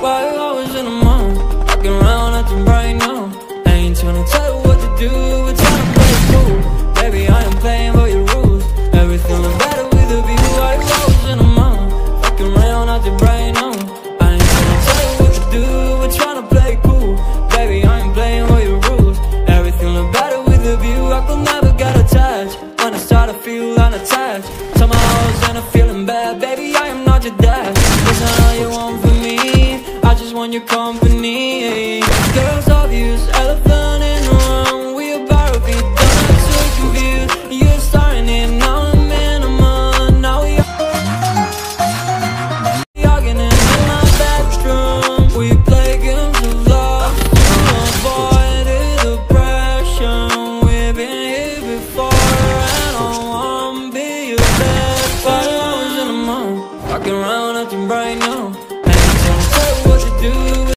Why you always in the mood? Walking around acting right now. I ain't tryna tell you what to do, we're tryna play it cool. Baby, I am playing by your rules. Everything look better with a view. Why you always in the mood? Walking around acting right now. I ain't tryna tell you what to do, we're tryna play it cool. Baby, I am playing by your rules. Everything look better with a view. I could never get attached. When I start to feel unattached, somehow I was in a feeling bad. Baby, I am not your dad. Listen, all you want from me, I just want your company. Girls obvious, elephant in the room. We about to be done, I'm so confused. You're starting it, now I'm in a month. Now we arguing in my bedroom. We play games of love to avoid the depression. We've been here before, and I wanna be your best. But I was in the mood, walking around acting right now.